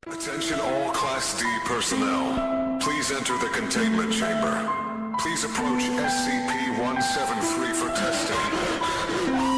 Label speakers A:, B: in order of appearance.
A: Attention all Class D personnel. Please enter the containment chamber. Please approach SCP-173 for testing.